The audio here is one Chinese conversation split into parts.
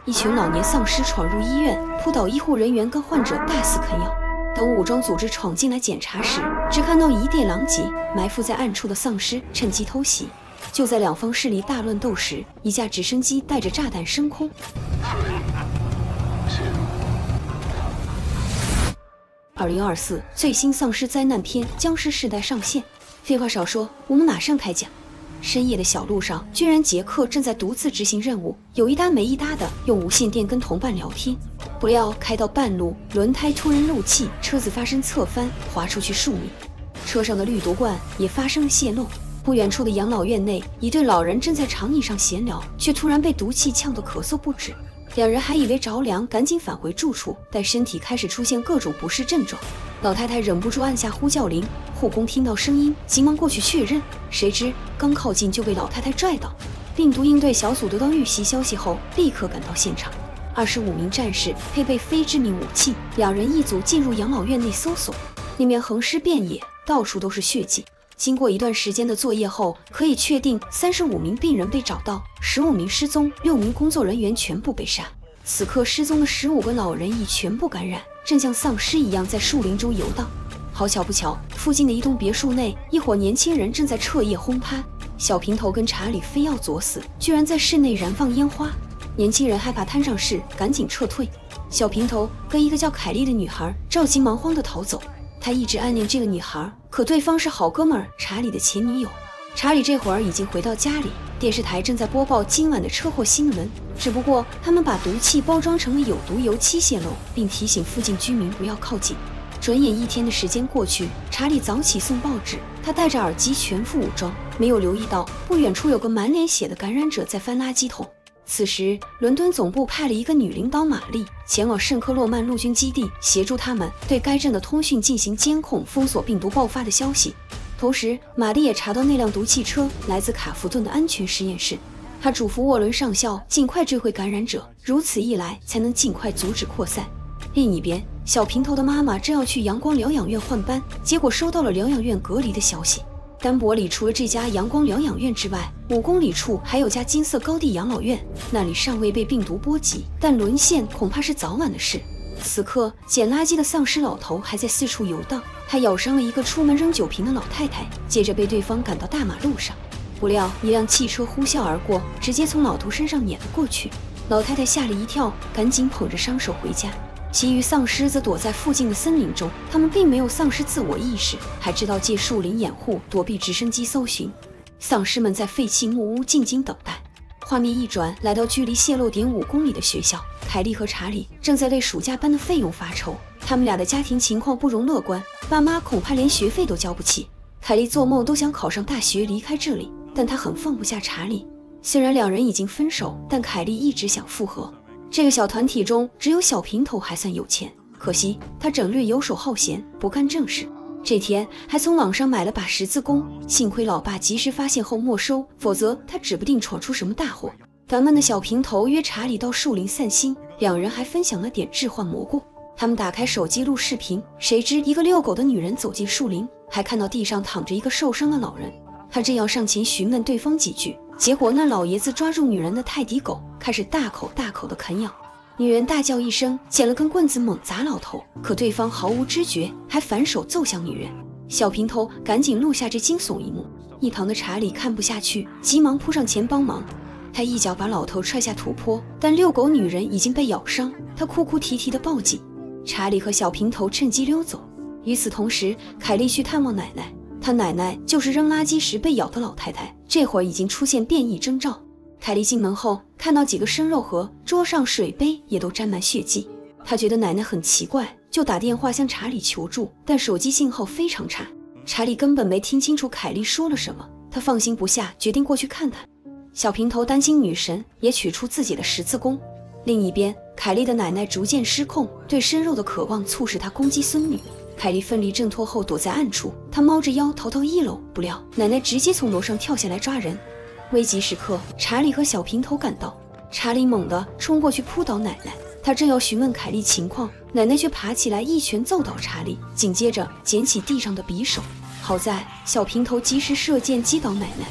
一群老年丧尸闯入医院，扑倒医护人员跟患者大肆啃咬。等武装组织闯进来检查时，只看到一地狼藉，埋伏在暗处的丧尸趁机偷袭。就在两方势力大乱斗时，一架直升机带着炸弹升空。2024最新丧尸灾难片《僵尸世代》上线。废话少说，我们马上开讲。深夜的小路上，居然杰克正在独自执行任务，有一搭没一搭的用无线电跟同伴聊天。不料开到半路，轮胎突然漏气，车子发生侧翻，滑出去数米。车上的氯毒罐也发生了泄漏。不远处的养老院内，一对老人正在长椅上闲聊，却突然被毒气呛得咳嗽不止。两人还以为着凉，赶紧返回住处，但身体开始出现各种不适症状。老太太忍不住按下呼叫铃，护工听到声音，急忙过去确认，谁知刚靠近就被老太太拽倒。病毒应对小组得到遇袭消息后，立刻赶到现场。25名战士配备非致命武器，两人一组进入养老院内搜索，里面横尸遍野，到处都是血迹。经过一段时间的作业后，可以确定35名病人被找到，15名失踪，6名工作人员全部被杀。此刻失踪的15个老人已全部感染，正像丧尸一样在树林中游荡。好巧不巧，附近的一栋别墅内，一伙年轻人正在彻夜轰趴。小平头跟查理非要作死，居然在室内燃放烟花。年轻人害怕摊上事，赶紧撤退。小平头跟一个叫凯莉的女孩着急忙慌地逃走。他一直暗恋这个女孩，可对方是好哥们查理的前女友。查理这会儿已经回到家里，电视台正在播报今晚的车祸新闻，只不过他们把毒气包装成了有毒油漆泄漏，并提醒附近居民不要靠近。转眼1天的时间过去，查理早起送报纸，他戴着耳机，全副武装，没有留意到不远处有个满脸血的感染者在翻垃圾桶。此时，伦敦总部派了一个女领导玛丽前往圣克洛曼陆军基地，协助他们对该镇的通讯进行监控，封锁病毒爆发的消息。同时，玛丽也查到那辆毒气车来自卡弗顿的安全实验室。她嘱咐沃伦上校尽快追回感染者，如此一来才能尽快阻止扩散。另一边，小平头的妈妈正要去阳光疗养院换班，结果收到了疗养院隔离的消息。丹伯里除了这家阳光疗养院之外，5公里处还有家金色高地养老院，那里尚未被病毒波及，但沦陷恐怕是早晚的事。此刻，捡垃圾的丧尸老头还在四处游荡，他咬伤了一个出门扔酒瓶的老太太，接着被对方赶到大马路上。不料，一辆汽车呼啸而过，直接从老头身上碾了过去。老太太吓了一跳，赶紧捧着伤手回家。其余丧尸则躲在附近的森林中，他们并没有丧失自我意识，还知道借树林掩护，躲避直升机搜寻。丧尸们在废弃木屋静静等待。画面一转，来到距离泄漏点5公里的学校，凯莉和查理正在为暑假班的费用发愁。他们俩的家庭情况不容乐观，爸妈恐怕连学费都交不起。凯莉做梦都想考上大学，离开这里，但她很放不下查理。虽然两人已经分手，但凯莉一直想复合。这个小团体中，只有小平头还算有钱，可惜他整日游手好闲，不干正事。这天还从网上买了把十字弓，幸亏老爸及时发现后没收，否则他指不定闯出什么大祸。烦闷的小平头约查理到树林散心，两人还分享了点置换蘑菇。他们打开手机录视频，谁知一个遛狗的女人走进树林，还看到地上躺着一个受伤的老人。他正要上前询问对方几句，结果那老爷子抓住女人的泰迪狗，开始大口大口的啃咬。女人大叫一声，捡了根棍子猛砸老头，可对方毫无知觉，还反手揍向女人。小平头赶紧录下这惊悚一幕。一旁的查理看不下去，急忙扑上前帮忙。他一脚把老头踹下土坡，但遛狗女人已经被咬伤，他哭哭啼啼的报警。查理和小平头趁机溜走。与此同时，凯莉去探望奶奶，她奶奶就是扔垃圾时被咬的老太太，这会儿已经出现变异征兆。凯莉进门后看到几个生肉盒，桌上水杯也都沾满血迹。她觉得奶奶很奇怪，就打电话向查理求助，但手机信号非常差。查理根本没听清楚凯莉说了什么，他放心不下，决定过去看看。小平头担心女神，也取出自己的十字弓。另一边，凯莉的奶奶逐渐失控，对生肉的渴望促使她攻击孙女。凯莉奋力挣脱后躲在暗处，她猫着腰逃到1楼，不料奶奶直接从楼上跳下来抓人。危急时刻，查理和小平头赶到，查理猛地冲过去扑倒奶奶，他正要询问凯莉情况，奶奶却爬起来一拳揍倒查理，紧接着捡起地上的匕首。好在小平头及时射箭击倒奶奶。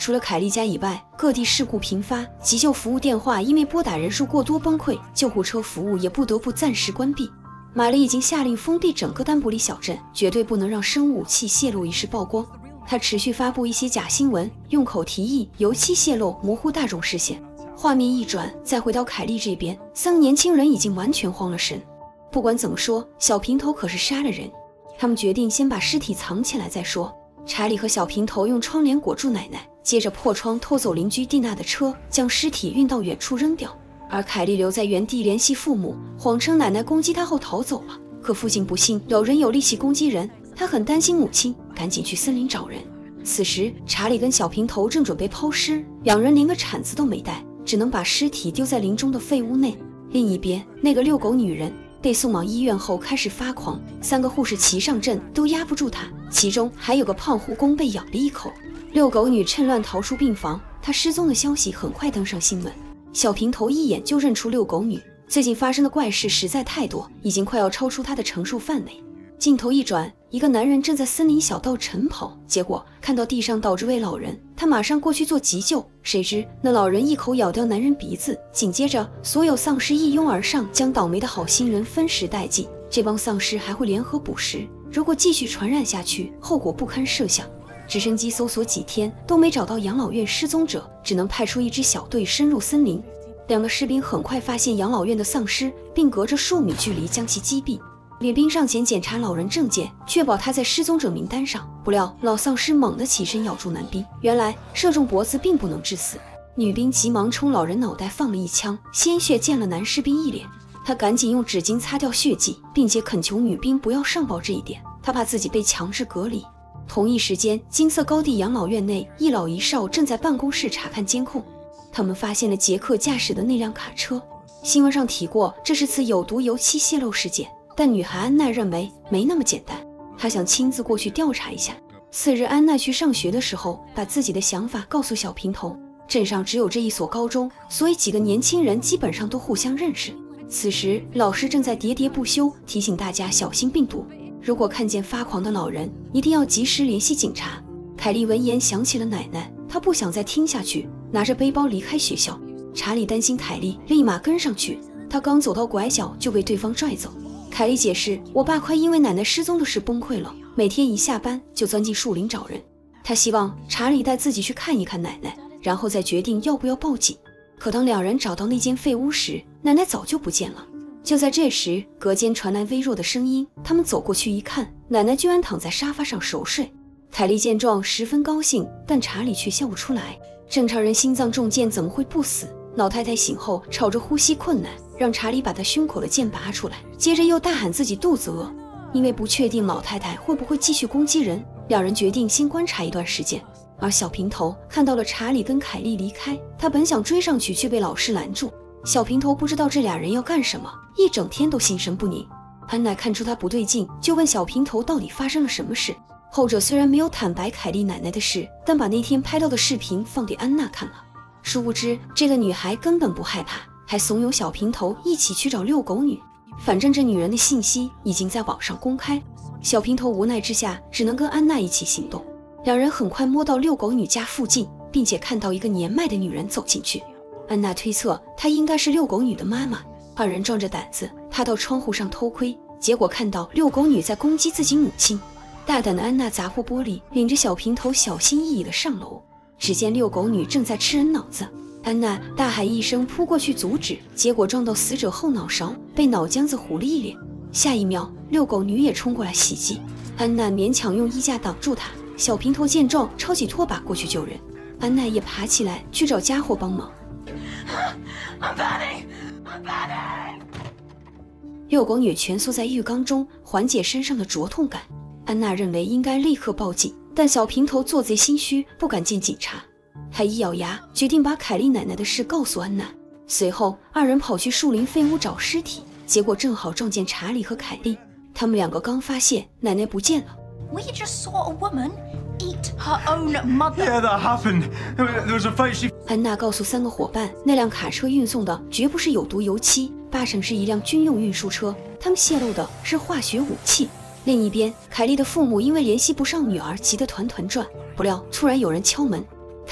除了凯莉家以外，各地事故频发，急救服务电话因为拨打人数过多崩溃，救护车服务也不得不暂时关闭。玛丽已经下令封闭整个丹伯里小镇，绝对不能让生物武器泄露一事曝光。她持续发布一些假新闻，用口提议油漆泄露模糊大众视线。画面一转，再回到凯莉这边，三个年轻人已经完全慌了神。不管怎么说，小平头可是杀了人，他们决定先把尸体藏起来再说。查理和小平头用窗帘裹住奶奶，接着破窗偷走邻居蒂娜的车，将尸体运到远处扔掉。而凯莉留在原地联系父母，谎称奶奶攻击她后逃走了。可父亲不信有人有力气攻击人，他很担心母亲，赶紧去森林找人。此时查理跟小平头正准备抛尸，两人连个铲子都没带，只能把尸体丢在林中的废屋内。另一边，那个遛狗女人被送往医院后开始发狂，三个护士齐上阵都压不住她，其中还有个胖护工被咬了一口。遛狗女趁乱逃出病房，她失踪的消息很快登上新闻。小平头一眼就认出遛狗女，最近发生的怪事实在太多，已经快要超出他的承受范围。镜头一转，一个男人正在森林小道晨跑，结果看到地上倒着位老人，他马上过去做急救，谁知那老人一口咬掉男人鼻子，紧接着所有丧尸一拥而上，将倒霉的好心人分食殆尽。这帮丧尸还会联合捕食，如果继续传染下去，后果不堪设想。直升机搜索几天都没找到养老院失踪者，只能派出一支小队深入森林。两个士兵很快发现养老院的丧尸，并隔着数米距离将其击毙。女兵上前检查老人证件，确保他在失踪者名单上。不料老丧尸猛地起身咬住男兵，原来射中脖子并不能致死。女兵急忙冲老人脑袋放了一枪，鲜血溅了男士兵一脸。他赶紧用纸巾擦掉血迹，并且恳求女兵不要上报这一点，他怕自己被强制隔离。同一时间，金色高地养老院内，一老一少正在办公室查看监控。他们发现了杰克驾驶的那辆卡车。新闻上提过，这是次有毒油漆泄漏事件，但女孩安奈认为没那么简单，她想亲自过去调查一下。次日，安奈去上学的时候，把自己的想法告诉小平头。镇上只有这一所高中，所以几个年轻人基本上都互相认识。此时，老师正在喋喋不休提醒大家小心病毒。如果看见发狂的老人，一定要及时联系警察。凯莉闻言想起了奶奶，她不想再听下去，拿着背包离开学校。查理担心凯莉，立马跟上去。他刚走到拐角就被对方拽走。凯莉解释，我爸快因为奶奶失踪的事崩溃了，每天一下班就钻进树林找人。他希望查理带自己去看一看奶奶，然后再决定要不要报警。可当两人找到那间废屋时，奶奶早就不见了。就在这时，隔间传来微弱的声音，他们走过去一看，奶奶居然躺在沙发上熟睡。凯莉见状十分高兴，但查理却笑不出来。正常人心脏中箭怎么会不死？老太太醒后吵着呼吸困难，让查理把她胸口的箭拔出来，接着又大喊自己肚子饿。因为不确定老太太会不会继续攻击人，两人决定先观察一段时间。而小平头看到了查理跟凯莉离开，他本想追上去，却被老师拦住。小平头不知道这俩人要干什么，一整天都心神不宁。安奈看出他不对劲，就问小平头到底发生了什么事。后者虽然没有坦白凯莉奶奶的事，但把那天拍到的视频放给安娜看了。殊不知这个女孩根本不害怕，还怂恿小平头一起去找遛狗女。反正这女人的信息已经在网上公开，小平头无奈之下只能跟安娜一起行动。两人很快摸到遛狗女家附近，并且看到一个年迈的女人走进去。安娜推测她应该是遛狗女的妈妈。二人壮着胆子爬到窗户上偷窥，结果看到遛狗女在攻击自己母亲。大胆的安娜砸破玻璃，领着小平头小心翼翼地上楼。只见遛狗女正在吃人脑子，安娜大喊一声扑过去阻止，结果撞到死者后脑勺，被脑浆子糊了一脸。下一秒，遛狗女也冲过来袭击，安娜勉强用衣架挡住她。小平头见状抄起拖把过去救人，安娜也爬起来去找家伙帮忙。遛狗女蜷缩在浴缸中缓解身上的灼痛感，安娜认为应该立刻报警，但小平头做贼心虚，不敢见警察。他一咬牙决定把凯莉奶奶的事告诉安娜。随后二人跑去树林废屋找尸体，结果正好撞见查理和凯莉。他们两个刚发现奶奶不见了。 We just saw a woman eat her own mother. Yeah, that happened. There was a fight. She. 安娜告诉三个伙伴，那辆卡车运送的绝不是有毒油漆，8成是一辆军用运输车，他们泄露的是化学武器。另一边，凯莉的父母因为联系不上女儿，急得团团转。不料突然有人敲门，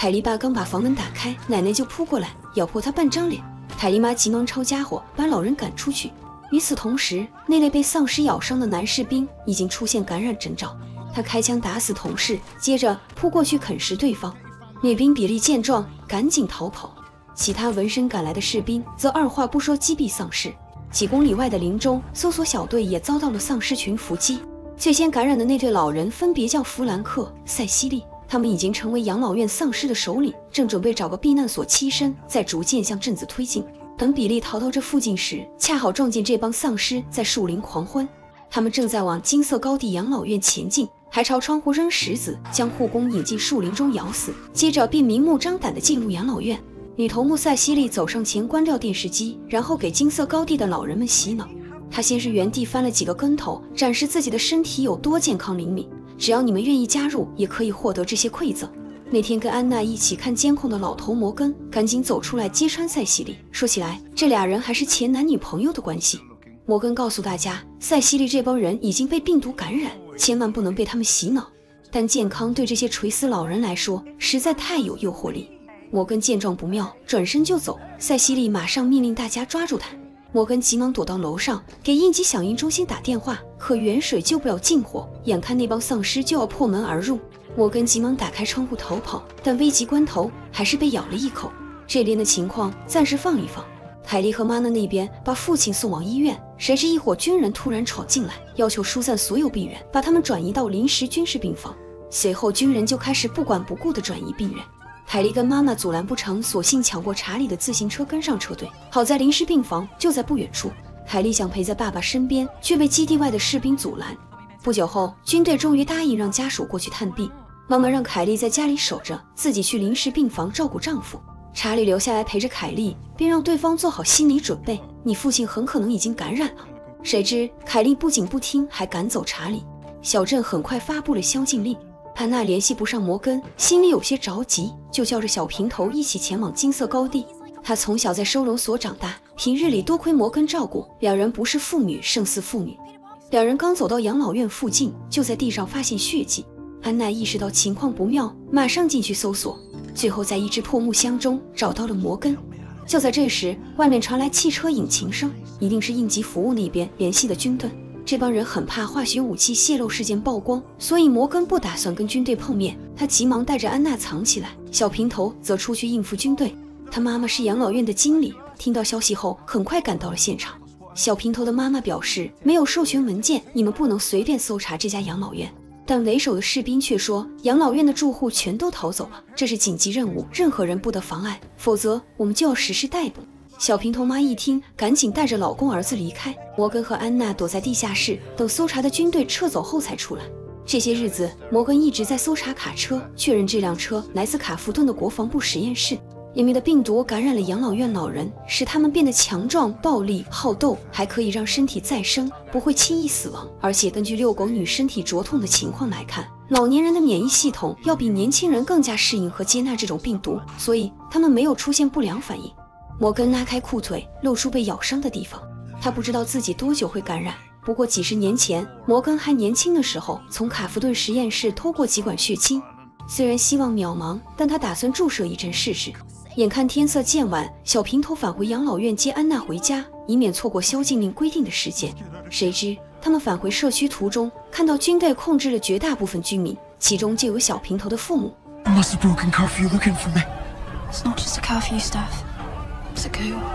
凯莉爸刚把房门打开，奶奶就扑过来，咬破她半张脸。凯莉妈急忙抄家伙，把老人赶出去。与此同时，那类被丧尸咬伤的男士兵已经出现感染征兆，他开枪打死同事，接着扑过去啃食对方。女兵比利见状，赶紧逃跑。其他闻声赶来的士兵则二话不说击毙丧尸。几公里外的林中，搜索小队也遭到了丧尸群伏击。最先感染的那对老人分别叫弗兰克、塞西莉，他们已经成为养老院丧尸的首领，正准备找个避难所栖身，再逐渐向镇子推进。等比利逃到这附近时，恰好撞见这帮丧尸在树林狂欢，他们正在往金色高地养老院前进，还朝窗户扔石子，将护工引进树林中咬死，接着便明目张胆地进入养老院。女头目塞西莉走上前关掉电视机，然后给金色高地的老人们洗脑。她先是原地翻了几个跟头，展示自己的身体有多健康灵敏，只要你们愿意加入，也可以获得这些馈赠。那天跟安娜一起看监控的老头摩根赶紧走出来揭穿塞西莉，说起来这俩人还是前男女朋友的关系。摩根告诉大家，塞西莉这帮人已经被病毒感染，千万不能被他们洗脑。但健康对这些垂死老人来说实在太有诱惑力。摩根见状不妙，转身就走，塞西莉马上命令大家抓住他。摩根急忙躲到楼上，给应急响应中心打电话，可远水救不了近火，眼看那帮丧尸就要破门而入。摩根急忙打开窗户逃跑，但危急关头还是被咬了一口。这边的情况暂时放一放，凯莉和妈妈那边把父亲送往医院，谁知一伙军人突然闯进来，要求疏散所有病人，把他们转移到临时军事病房。随后军人就开始不管不顾地转移病人。凯莉跟妈妈阻拦不成，索性抢过查理的自行车跟上车队。好在临时病房就在不远处，凯莉想陪在爸爸身边，却被基地外的士兵阻拦。不久后，军队终于答应让家属过去探病。妈妈让凯莉在家里守着，自己去临时病房照顾丈夫。查理留下来陪着凯莉，并让对方做好心理准备，你父亲很可能已经感染了。谁知凯莉不仅不听，还赶走查理。小镇很快发布了宵禁令。安娜联系不上摩根，心里有些着急，就叫着小平头一起前往金色高地。他从小在收容所长大，平日里多亏摩根照顾，两人不是父女胜似父女。两人刚走到养老院附近，就在地上发现血迹。安娜意识到情况不妙，马上进去搜索，最后在一只破木箱中找到了摩根。就在这时，外面传来汽车引擎声，一定是应急服务那边联系的军队。这帮人很怕化学武器泄露事件曝光，所以摩根不打算跟军队碰面，他急忙带着安娜藏起来，小平头则出去应付军队。他妈妈是养老院的经理，听到消息后很快赶到了现场。小平头的妈妈表示，没有授权文件，你们不能随便搜查这家养老院。但为首的士兵却说，养老院的住户全都逃走了，这是紧急任务，任何人不得妨碍，否则我们就要实施逮捕。小平头妈一听，赶紧带着老公儿子离开。摩根和安娜躲在地下室，等搜查的军队撤走后才出来。这些日子，摩根一直在搜查卡车，确认这辆车来自卡弗顿的国防部实验室。因为的病毒感染了养老院老人，使他们变得强壮、暴力、好斗，还可以让身体再生，不会轻易死亡。而且根据遛狗女身体灼痛的情况来看，老年人的免疫系统要比年轻人更加适应和接纳这种病毒，所以他们没有出现不良反应。摩根拉开裤腿，露出被咬伤的地方。他不知道自己多久会感染，不过几十年前，摩根还年轻的时候，从卡弗顿实验室偷过几管血清。虽然希望渺茫，但他打算注射一针试试。眼看天色渐晚，小平头返回养老院接安娜回家，以免错过宵禁令规定的时间。谁知他们返回社区途中，看到军队控制了绝大部分居民，其中就有小平头的父母。 I must have broken curfew looking for me. It's not just a curfew, Steph. It's a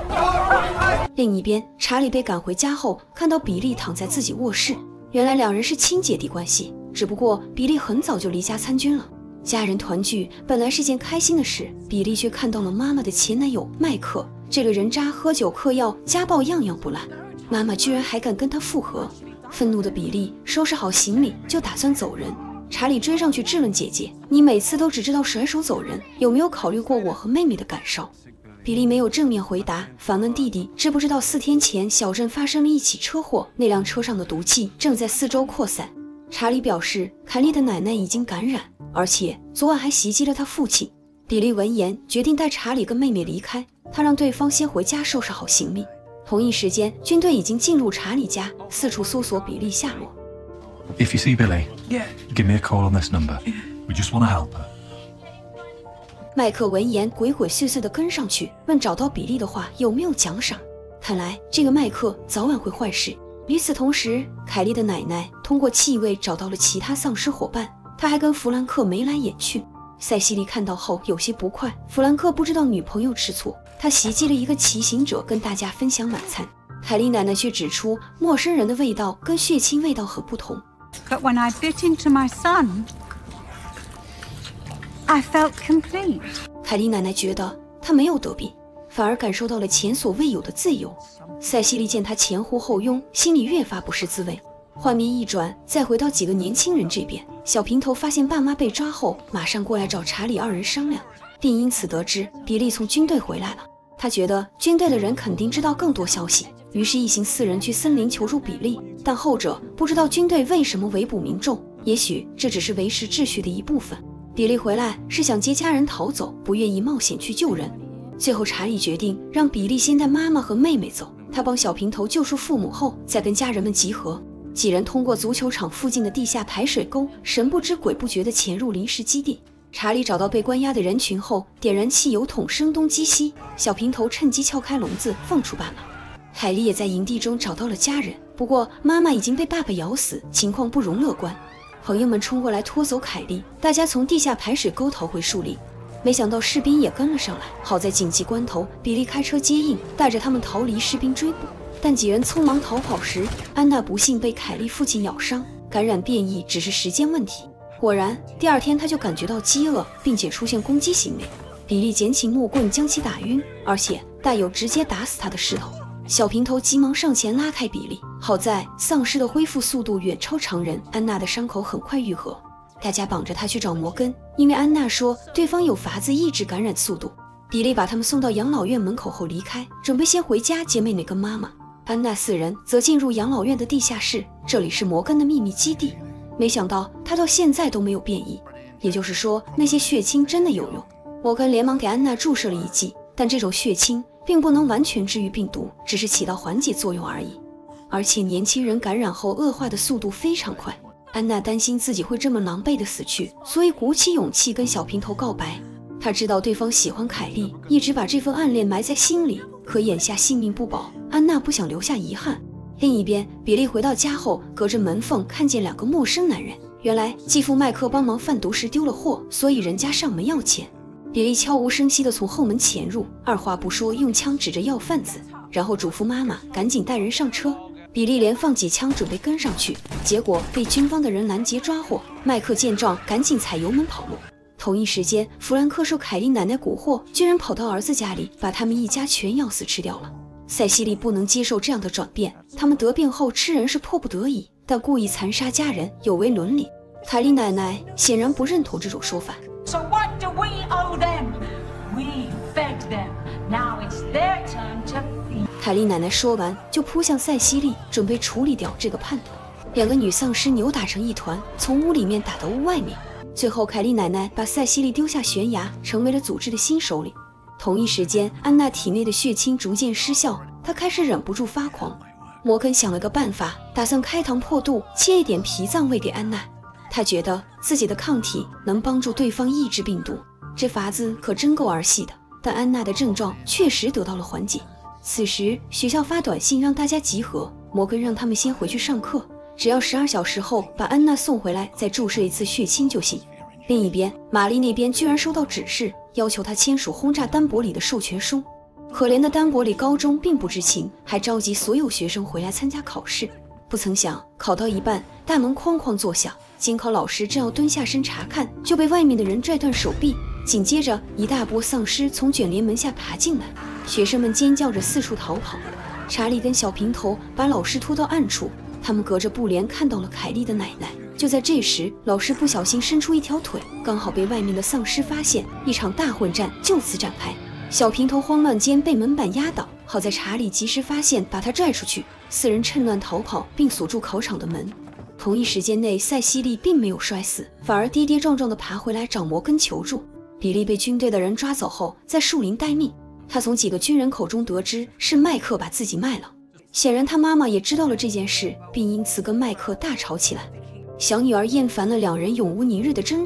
coup. 另一边，查理被赶回家后，看到比利躺在自己卧室。原来两人是亲姐弟关系，只不过比利很早就离家参军了。家人团聚本来是件开心的事，比利却看到了妈妈的前男友麦克。这个人渣，喝酒嗑药，家暴样样不烂，妈妈居然还敢跟他复合。愤怒的比利收拾好行李就打算走人。查理追上去质问姐姐，你每次都只知道甩手走人，有没有考虑过我和妹妹的感受？比利没有正面回答，反问弟弟知不知道4天前小镇发生了一起车祸，那辆车上的毒气正在四周扩散。查理表示凯莉的奶奶已经感染，而且昨晚还袭击了他父亲。比利闻言决定带查理跟妹妹离开，他让对方先回家收拾好行李。同一时间，军队已经进入查理家，四处搜索比利下落。 If you see Billy, give me a call on this number. We just want to help her. 麦克闻言鬼鬼祟祟地跟上去，问找到比利的话有没有奖赏。看来这个麦克早晚会坏事。与此同时，凯莉的奶奶通过气味找到了其他丧尸伙伴，她还跟弗兰克眉来眼去。塞西莉看到后有些不快，弗兰克不知道女朋友吃醋，他袭击了一个骑行者，跟大家分享晚餐。凯莉奶奶却指出，陌生人的味道跟血清味道很不同。 But when I bit into my son, I felt complete. 凯莉奶奶觉得她没有得病，反而感受到了前所未有的自由。塞西莉见她前呼后拥，心里越发不是滋味。画面一转，再回到几个年轻人这边，小平头发现爸妈被抓后，马上过来找查理二人商量，并因此得知比利从军队回来了。他觉得军队的人肯定知道更多消息，于是一行4人去森林求助比利，但后者不知道军队为什么围捕民众，也许这只是维持秩序的一部分。比利回来是想接家人逃走，不愿意冒险去救人。最后查理决定让比利先带妈妈和妹妹走，他帮小平头救出父母后，再跟家人们集合。几人通过足球场附近的地下排水沟，神不知鬼不觉地潜入临时基地。查理找到被关押的人群后，点燃汽油桶声东击西，小平头趁机撬开笼子放出爸妈。凯莉也在营地中找到了家人，不过妈妈已经被爸爸咬死，情况不容乐观。朋友们冲过来拖走凯莉，大家从地下排水沟逃回树林。没想到士兵也跟了上来，好在紧急关头，比利开车接应，带着他们逃离士兵追捕。但几人匆忙逃跑时，安娜不幸被凯莉父亲咬伤，感染变异只是时间问题。果然，第二天他就感觉到饥饿，并且出现攻击行为。比利捡起木棍将其打晕，而且带有直接打死他的势头。小平头急忙上前拉开比利，好在丧尸的恢复速度远超常人，安娜的伤口很快愈合。大家绑着他去找摩根，因为安娜说对方有法子抑制感染速度。比利把他们送到养老院门口后离开，准备先回家接妹妹跟妈妈。安娜4人则进入养老院的地下室，这里是摩根的秘密基地。没想到他到现在都没有变异，也就是说那些血清真的有用。摩根连忙给安娜注射了一剂，但这种血清并不能完全治愈病毒，只是起到缓解作用而已。而且年轻人感染后恶化的速度非常快，安娜担心自己会这么狼狈地死去，所以鼓起勇气跟小平头告白。她知道对方喜欢凯莉，一直把这份暗恋埋在心里，可眼下性命不保，安娜不想留下遗憾。另一边，比利回到家后，隔着门缝看见2个陌生男人。原来继父麦克帮忙贩毒时丢了货，所以人家上门要钱。比利悄无声息地从后门潜入，二话不说用枪指着要贩子，然后嘱咐妈妈赶紧带人上车。比利连放几枪准备跟上去，结果被军方的人拦截抓获。麦克见状赶紧踩油门跑路。同一时间，弗兰克受凯莉奶奶蛊惑，居然跑到儿子家里，把他们一家全咬死吃掉了。塞西莉不能接受这样的转变，他们得病后吃人是迫不得已，但故意残杀家人有违伦理。凯莉奶奶显然不认同这种说法。 So what do we owe them? We fed them. Now it's their turn to feed. 凯莉奶奶说完就扑向塞西莉，准备处理掉这个叛徒。2个女丧尸扭打成一团，从屋里面打到屋外面。最后凯莉奶奶把塞西莉丢下悬崖，成为了组织的新首领。同一时间，安娜体内的血清逐渐失效，她开始忍不住发狂。摩根想了个办法，打算开膛破肚，切一点脾脏喂给安娜。他觉得自己的抗体能帮助对方抑制病毒，这法子可真够儿戏的。但安娜的症状确实得到了缓解。此时学校发短信让大家集合，摩根让他们先回去上课，只要12小时后把安娜送回来，再注射一次血清就行。另一边，玛丽那边居然收到指示，要求她签署轰炸丹伯里的授权书。可怜的丹伯里高中并不知情，还召集所有学生回来参加考试。不曾想，考到一半，大门哐哐作响，监考老师正要蹲下身查看，就被外面的人拽断手臂。紧接着，一大波丧尸从卷帘门下爬进来，学生们尖叫着四处逃跑。查理跟小平头把老师拖到暗处，他们隔着布帘看到了凯莉的奶奶。就在这时，老师不小心伸出一条腿，刚好被外面的丧尸发现，一场大混战就此展开。小平头慌乱间被门板压倒，好在查理及时发现，把他拽出去。4人趁乱逃跑，并锁住考场的门。同一时间内，塞西莉并没有摔死，反而跌跌撞撞地爬回来找摩根求助。比利被军队的人抓走后，在树林待命。他从几个军人口中得知是麦克把自己卖了，显然他妈妈也知道了这件事，并因此跟麦克大吵起来。小女儿厌烦了2人永无宁日的争吵，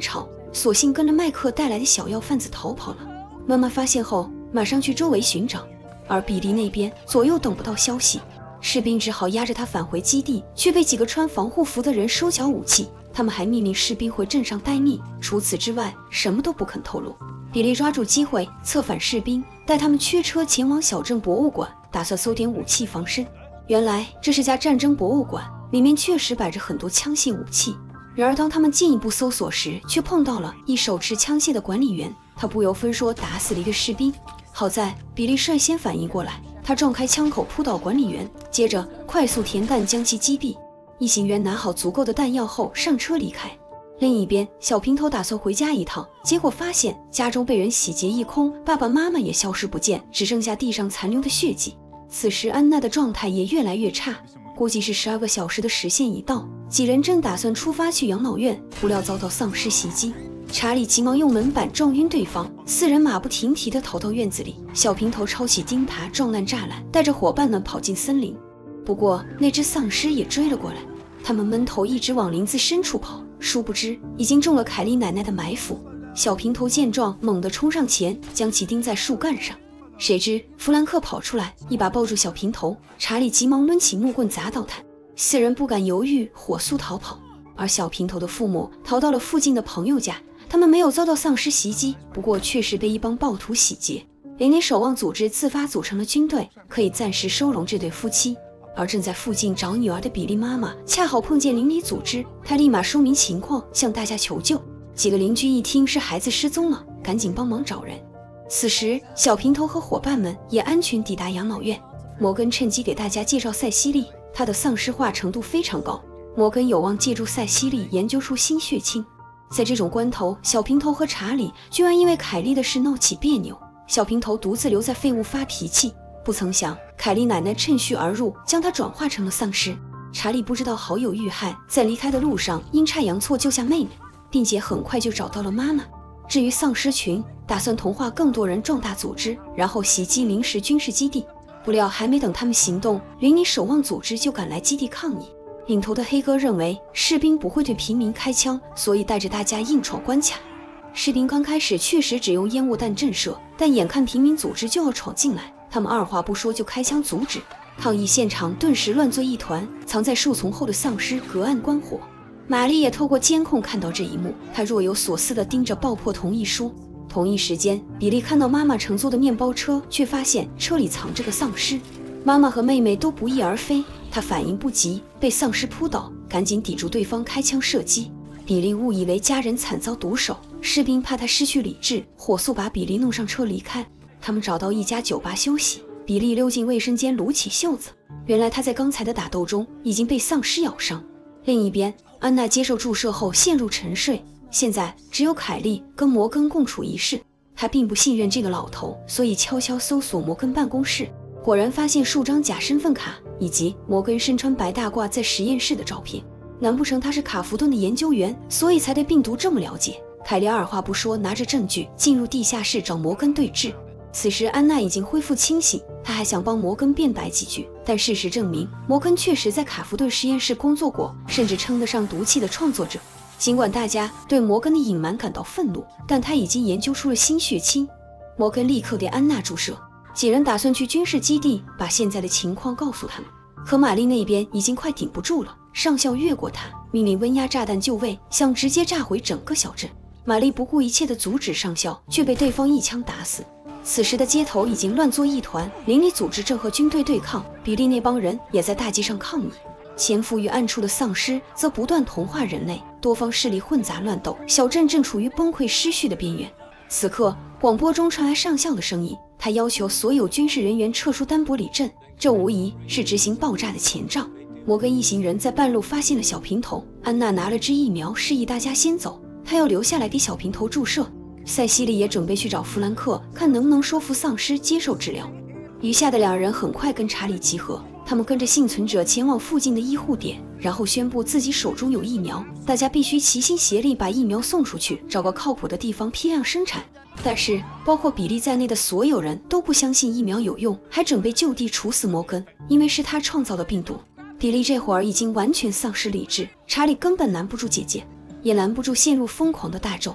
索性跟着麦克带来的小药贩子逃跑了。妈妈发现后，马上去周围寻找，而比利那边左右等不到消息，士兵只好押着他返回基地，却被几个穿防护服的人收缴武器。他们还命令士兵回镇上待命，除此之外什么都不肯透露。比利抓住机会策反士兵，带他们驱车前往小镇博物馆，打算搜点武器防身。原来这是家战争博物馆，里面确实摆着很多枪械武器。然而当他们进一步搜索时，却碰到了一手持枪械的管理员，他不由分说打死了一个士兵。好在比利率先反应过来，他撞开枪口扑倒管理员，接着快速填弹将其击毙。一行人拿好足够的弹药后上车离开。另一边，小平头打算回家一趟，结果发现家中被人洗劫一空，爸爸妈妈也消失不见，只剩下地上残留的血迹。此时安娜的状态也越来越差，估计是12个小时的时限已到。几人正打算出发去养老院，不料遭到丧尸袭击。查理急忙用门板撞晕对方，4人马不停蹄地逃到院子里。小平头抄起钉耙撞烂栅栏，带着伙伴们跑进森林。不过那只丧尸也追了过来，他们闷头一直往林子深处跑，殊不知已经中了凯莉奶奶的埋伏。小平头见状猛地冲上前，将其钉在树干上。谁知弗兰克跑出来，一把抱住小平头，查理急忙抡起木棍砸倒他。4人不敢犹豫，火速逃跑。而小平头的父母逃到了附近的朋友家，他们没有遭到丧尸袭击，不过确实被一帮暴徒洗劫。邻里守望组织自发组成了军队，可以暂时收容这对夫妻。而正在附近找女儿的比利妈妈恰好碰见邻里组织，她立马说明情况，向大家求救。几个邻居一听是孩子失踪了，赶紧帮忙找人。此时小平头和伙伴们也安全抵达养老院。摩根趁机给大家介绍塞西莉，她的丧尸化程度非常高，摩根有望借助塞西莉研究出新血清。在这种关头，小平头和查理居然因为凯莉的事闹起别扭，小平头独自留在废物发脾气。不曾想凯莉奶奶趁虚而入，将他转化成了丧尸。查理不知道好友遇害，在离开的路上阴差阳错救下妹妹，并且很快就找到了妈妈。至于丧尸群，打算同化更多人壮大组织，然后袭击临时军事基地。不料还没等他们行动，邻里守望组织就赶来基地抗议。领头的黑哥认为士兵不会对平民开枪，所以带着大家硬闯关卡。士兵刚开始确实只用烟雾弹震慑，但眼看平民组织就要闯进来，他们二话不说就开枪阻止。抗议现场顿时乱作一团，藏在树丛后的丧尸隔岸观火。玛丽也透过监控看到这一幕，她若有所思地盯着爆破同意书。同一时间，比利看到妈妈乘坐的面包车，却发现车里藏着个丧尸。妈妈和妹妹都不翼而飞，她反应不及，被丧尸扑倒，赶紧抵住对方开枪射击。比利误以为家人惨遭毒手，士兵怕他失去理智，火速把比利弄上车离开。他们找到一家酒吧休息，比利溜进卫生间撸起袖子，原来他在刚才的打斗中已经被丧尸咬伤。另一边，安娜接受注射后陷入沉睡，现在只有凯莉跟摩根共处一室。她并不信任这个老头，所以悄悄搜索摩根办公室，果然发现数张假身份卡以及摩根身穿白大褂在实验室的照片。难不成他是卡弗顿的研究员，所以才对病毒这么了解？凯莉二话不说，拿着证据进入地下室找摩根对峙。此时安娜已经恢复清醒，她还想帮摩根辩白几句，但事实证明摩根确实在卡弗顿实验室工作过，甚至称得上毒气的创作者。尽管大家对摩根的隐瞒感到愤怒，但他已经研究出了新血清。摩根立刻给安娜注射，几人打算去军事基地把现在的情况告诉他们。可玛丽那边已经快顶不住了，上校越过他，命令温压炸弹就位，想直接炸毁整个小镇。玛丽不顾一切地阻止上校，却被对方一枪打死。此时的街头已经乱作一团，邻里组织正和军队对抗，比利那帮人也在大街上抗议。潜伏于暗处的丧尸则不断同化人类，多方势力混杂乱斗，小镇正处于崩溃失序的边缘。此刻广播中传来上校的声音，他要求所有军事人员撤出丹伯里镇，这无疑是执行爆炸的前兆。摩根一行人在半路发现了小平头，安娜拿了支疫苗示意大家先走，她要留下来给小平头注射。塞西莉也准备去找弗兰克，看能不能说服丧尸接受治疗。余下的2人很快跟查理集合，他们跟着幸存者前往附近的医护点，然后宣布自己手中有疫苗，大家必须齐心协力把疫苗送出去，找个靠谱的地方批量生产。但是包括比利在内的所有人都不相信疫苗有用，还准备就地处死摩根，因为是他创造的病毒。比利这会儿已经完全丧失理智，查理根本拦不住姐姐，也拦不住陷入疯狂的大众。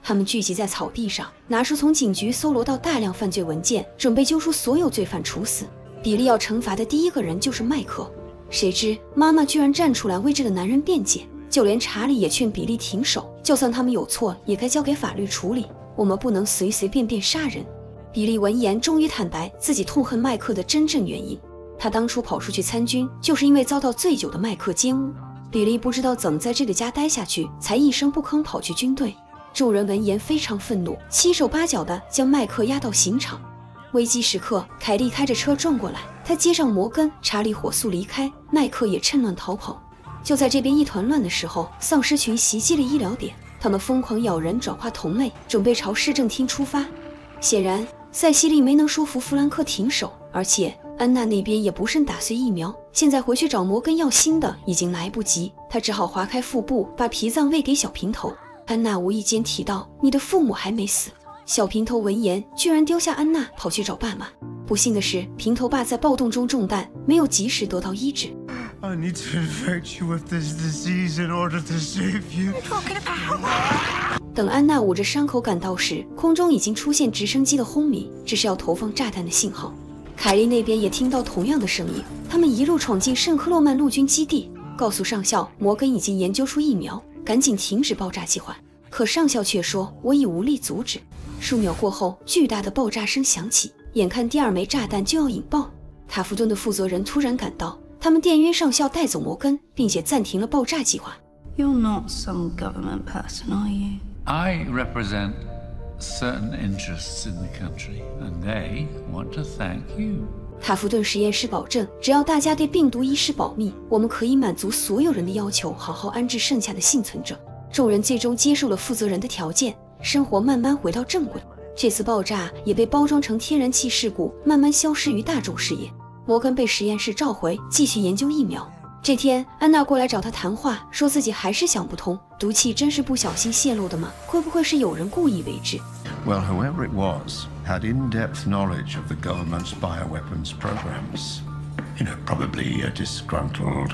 他们聚集在草地上，拿出从警局搜罗到大量犯罪文件，准备揪出所有罪犯处死。比利要惩罚的第一个人就是麦克，谁知妈妈居然站出来为这个男人辩解，就连查理也劝比利停手，就算他们有错，也该交给法律处理，我们不能随随便便杀人。比利闻言终于坦白自己痛恨麦克的真正原因，他当初跑出去参军，就是因为遭到醉酒的麦克奸污。比利不知道怎么在这个家待下去，才一声不吭跑去军队。众人闻言非常愤怒，七手八脚地将麦克押到刑场。危机时刻，凯莉开着车撞过来，他接上摩根，查理火速离开，麦克也趁乱逃跑。就在这边一团乱的时候，丧尸群袭击了医疗点，他们疯狂咬人，转化同类，准备朝市政厅出发。显然，塞西莉没能说服弗兰克停手，而且安娜那边也不慎打碎疫苗，现在回去找摩根要新的已经来不及，他只好划开腹部，把脾脏喂给小平头。安娜无意间提到：“你的父母还没死。”小平头闻言，居然丢下安娜跑去找爸妈。不幸的是，平头爸在暴动中中弹，没有及时得到医治。 I need to infect you with this disease in order to save you. 等安娜捂着伤口赶到时，空中已经出现直升机的轰鸣，这是要投放炸弹的信号。凯莉那边也听到同样的声音，他们一路闯进圣克洛曼陆军基地，告诉上校摩根已经研究出疫苗，赶紧停止爆炸计划。可上校却说：“我已无力阻止。”数秒过后，巨大的爆炸声响起，眼看第二枚炸弹就要引爆。塔夫顿的负责人突然赶到，他们电晕上校带走摩根，并且暂停了爆炸计划。 You're not some government person, are you? I represent certain interests in the country, and they want to thank you. 塔夫顿实验室保证，只要大家对病毒医师保密，我们可以满足所有人的要求，好好安置剩下的幸存者。众人最终接受了负责人的条件，生活慢慢回到正轨。这次爆炸也被包装成天然气事故，慢慢消失于大众视野。摩根被实验室召回，继续研究疫苗。这天，安娜过来找他谈话，说自己还是想不通，毒气真是不小心泄露的吗？会不会是有人故意为之？ Well, whoever it was had in-depth knowledge of the government's bioweapons programs. Probably a disgruntled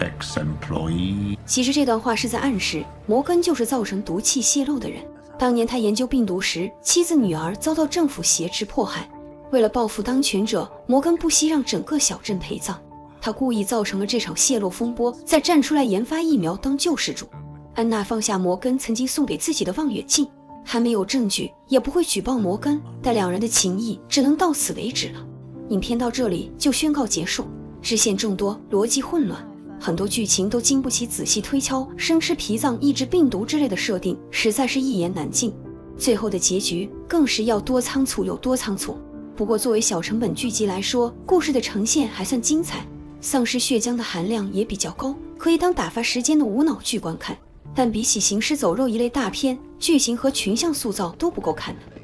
ex-employee. 其实这段话是在暗示，摩根就是造成毒气泄漏的人。当年他研究病毒时，妻子女儿遭到政府挟持迫害。为了报复当权者，摩根不惜让整个小镇陪葬。他故意造成了这场泄露风波，再站出来研发疫苗当救世主。安娜放下摩根曾经送给自己的望远镜，还没有证据，也不会举报摩根，但两人的情谊只能到此为止了。影片到这里就宣告结束，支线众多，逻辑混乱，很多剧情都经不起仔细推敲，生吃脾脏抑制病毒之类的设定，实在是一言难尽。最后的结局更是要多仓促有多仓促。不过作为小成本剧集来说，故事的呈现还算精彩，丧尸血浆的含量也比较高，可以当打发时间的无脑剧观看。但比起行尸走肉一类大片，剧情和群像塑造都不够看的。